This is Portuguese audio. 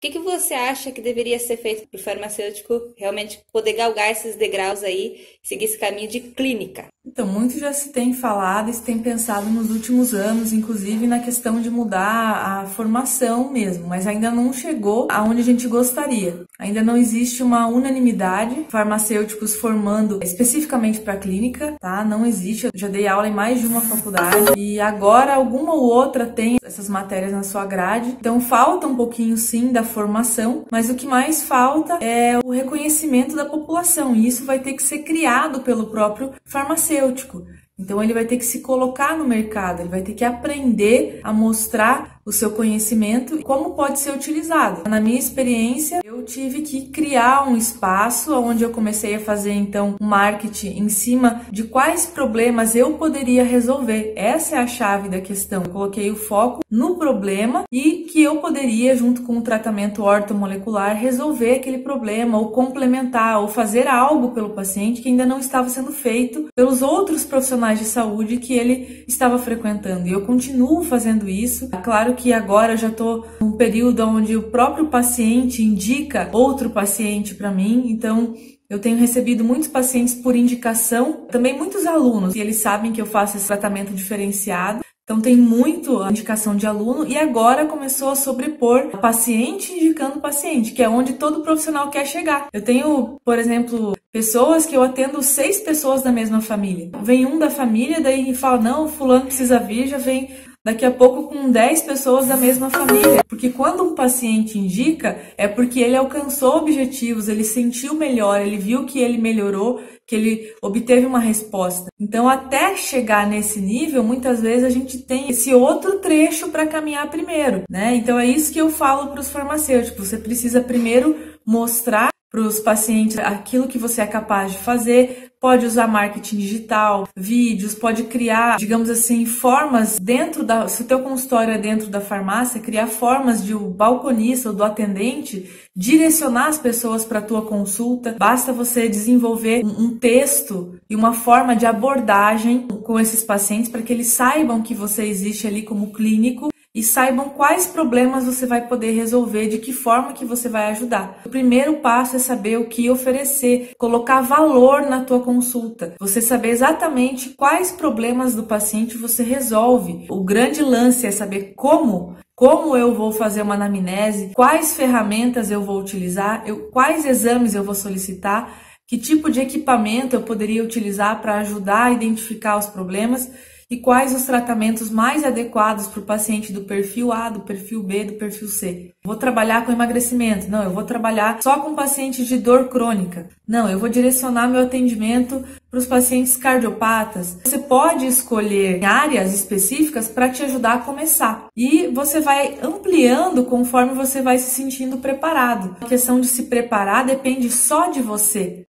que você acha que deveria ser feito para o farmacêutico realmente poder galgar esses degraus aí, seguir esse caminho de clínica? Então, muito já se tem falado e se tem pensado nos últimos anos, inclusive na questão de mudar a formação mesmo, mas ainda não chegou aonde a gente gostaria. Ainda não existe uma unanimidade, farmacêuticos formando especificamente para clínica, tá? Não existe. Eu já dei aula em mais de uma faculdade e agora alguma ou outra tem essas matérias na sua grade. Então, falta um pouquinho sim da formação, mas o que mais falta é o reconhecimento da população e isso vai ter que ser criado pelo próprio farmacêutico. Então ele vai ter que se colocar no mercado, ele vai ter que aprender a mostrar o seu conhecimento e como pode ser utilizado. Na minha experiência, eu tive que criar um espaço onde eu comecei a fazer então um marketing em cima de quais problemas eu poderia resolver. Essa é a chave da questão. Eu coloquei o foco no problema e que eu poderia, junto com o tratamento ortomolecular, resolver aquele problema ou complementar ou fazer algo pelo paciente que ainda não estava sendo feito pelos outros profissionais de saúde que ele estava frequentando. E eu continuo fazendo isso. É claro que agora eu já estou num período onde o próprio paciente indica outro paciente para mim, então eu tenho recebido muitos pacientes por indicação, também muitos alunos, e eles sabem que eu faço esse tratamento diferenciado. Então tem muito a indicação de aluno e agora começou a sobrepor paciente indicando paciente, que é onde todo profissional quer chegar. Eu tenho, por exemplo, pessoas que eu atendo 6 pessoas da mesma família. Vem um da família, daí fala, não, fulano precisa vir, já vem daqui a pouco com 10 pessoas da mesma família. Porque quando um paciente indica, é porque ele alcançou objetivos, ele sentiu melhor, ele viu que ele melhorou, que ele obteve uma resposta. Então, até chegar nesse nível, muitas vezes a gente tem esse outro trecho para caminhar primeiro, né? Então, é isso que eu falo para os farmacêuticos. Você precisa primeiro mostrar para os pacientes aquilo que você é capaz de fazer, pode usar marketing digital, vídeos, pode criar, digamos assim, formas dentro da... Se o teu consultório é dentro da farmácia, criar formas de o balconista ou do atendente direcionar as pessoas para a tua consulta. Basta você desenvolver um texto e uma forma de abordagem com esses pacientes para que eles saibam que você existe ali como clínico e saibam quais problemas você vai poder resolver, de que forma que você vai ajudar. O primeiro passo é saber o que oferecer, colocar valor na tua consulta. Você saber exatamente quais problemas do paciente você resolve. O grande lance é saber como eu vou fazer uma anamnese, quais ferramentas eu vou utilizar, quais exames eu vou solicitar, que tipo de equipamento eu poderia utilizar para ajudar a identificar os problemas e quais os tratamentos mais adequados para o paciente do perfil A, do perfil B, do perfil C. Vou trabalhar com emagrecimento? Não, eu vou trabalhar só com pacientes de dor crônica. Não, eu vou direcionar meu atendimento para os pacientes cardiopatas. Você pode escolher áreas específicas para te ajudar a começar. E você vai ampliando conforme você vai se sentindo preparado. A questão de se preparar depende só de você.